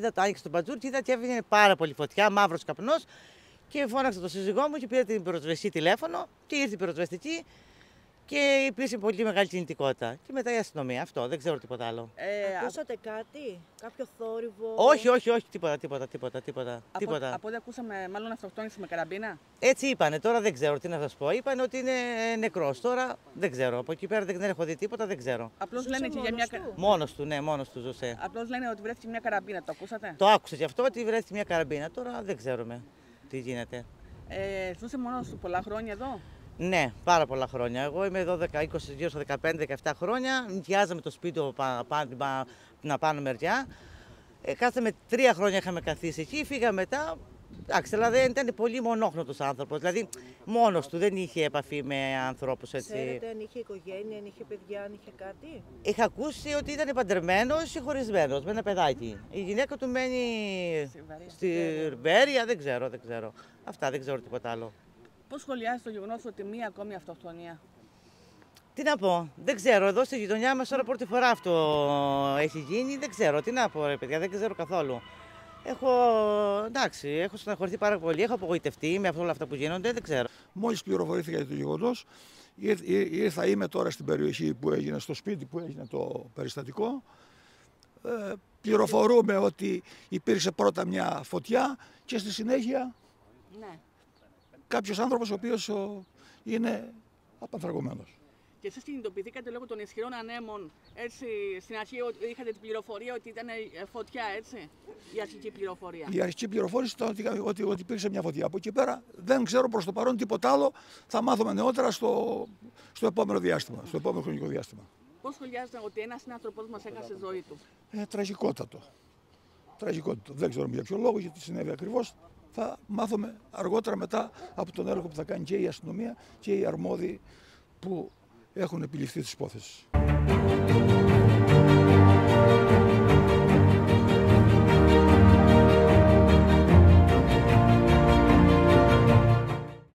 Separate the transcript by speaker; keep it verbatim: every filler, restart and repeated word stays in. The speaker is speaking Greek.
Speaker 1: είδα το άνοιξε το μπατζούρ και είδα ότι έβγαινε πάρα πολύ φωτιά, μαύρος καπνός. Και φώναξα τον σύζυγό μου και πήρα την πυροσβεστική τηλέφωνο και ήρθε η πυροσβεστική και υπήρξε πολύ μεγάλη κινητικότητα. Και μετά η αστυνομία. Αυτό, δεν ξέρω τίποτα άλλο.
Speaker 2: Ε, Ακούσατε κάτι, κάποιο θόρυβο?
Speaker 1: Όχι, όχι, όχι, τίποτα, τίποτα, τίποτα, τίποτα.
Speaker 2: Από,
Speaker 1: τίποτα.
Speaker 2: από ό,τι ακούσαμε, μάλλον αυτοκτόνησε με καραμπίνα.
Speaker 1: Έτσι είπανε, τώρα δεν ξέρω τι να σας πω. Είπανε ότι είναι νεκρός. Τώρα δεν ξέρω. Από εκεί πέρα δεν έχω δει τίποτα, δεν ξέρω.
Speaker 2: Απλώς λένε και για μια.
Speaker 1: Του? Μόνος του, ναι, μόνος του ζούσε.
Speaker 2: Απλώς λένε ότι βρέθηκε μια καραμπίνα, το ακούσατε?
Speaker 1: Το άκουσα και αυτό ότι βρέθηκε μια καραμπίνα. Τώρα δεν ξέρουμε τι γίνεται.
Speaker 2: Ε, ζούσε μόνος του πολλά χρόνια εδώ?
Speaker 1: Ναι, πάρα πολλά χρόνια. Εγώ είμαι εδώ είκοσι, γύρω στα δεκαπέντε δεκαεπτά χρόνια. Νοικιάζαμε το σπίτι του την απάνω μεριά. Ε, κάθαμε τρία χρόνια είχαμε καθίσει εκεί, φύγαμε μετά. Εντάξει, δηλαδή ήταν πολύ μονόχνοτος άνθρωπος. Δηλαδή μόνος του, δεν είχε επαφή με ανθρώπους έτσι.
Speaker 3: Ξέρετε αν είχε οικογένεια, αν είχε παιδιά, αν είχε κάτι?
Speaker 1: Είχα ακούσει ότι ήταν παντρεμένος ή χωρισμένος με ένα παιδάκι. Η γυναίκα του μένει στη Βέρεια, δεν ξέρω, δεν ξέρω. Αυτά, δεν ξέρω τίποτα άλλο.
Speaker 2: Πώς σχολιάζει το γεγονός ότι μία ακόμη αυτοκτονία?
Speaker 1: Τι να πω, δεν ξέρω. Εδώ στη γειτονιά μας τώρα πρώτη φορά αυτό έχει γίνει. Δεν ξέρω, τι να πω ρε παιδιά, δεν ξέρω καθόλου. Έχω, εντάξει, έχω στεναχωρηθεί πάρα πολύ, έχω απογοητευτεί με όλα αυτά που γίνονται, δεν ξέρω.
Speaker 4: Μόλις πληροφορήθηκα για το γεγονός, ήρθα, είμαι τώρα στην περιοχή που έγινε, στο σπίτι που έγινε το περιστατικό. Ε, πληροφορούμε ότι υπήρξε πρώτα μια φωτιά και στη συνέχεια
Speaker 2: ναι.
Speaker 4: κάποιος άνθρωπος ο οποίος ο, είναι απανθρακωμένος.
Speaker 2: Και εσείς κινητοποιηθήκατε λόγω των ισχυρών ανέμων, έτσι, στην αρχή είχατε την πληροφορία ότι ήταν φωτιά, έτσι, η αρχική πληροφορία?
Speaker 4: Η αρχική πληροφόρηση ήταν ότι, ότι, ότι υπήρξε μια φωτιά. Από εκεί πέρα δεν ξέρω προς το παρόν τίποτα άλλο, θα μάθουμε νεότερα στο, στο επόμενο διάστημα, στο επόμενο χρονικό διάστημα.
Speaker 2: Πώς σχολιάζετε ότι ένας άνθρωπος μας έχασε ζωή του?
Speaker 4: Ε, τραγικότατο. Τραγικότατο. Δεν ξέρω για ποιο λόγο, γιατί συνέβη ακριβώς. Θα μάθουμε αργότερα μετά από τον έργο που θα κάνει και η αστυνομία και οι αρμόδιοι που έχουν επιληφθεί της υπόθεσης.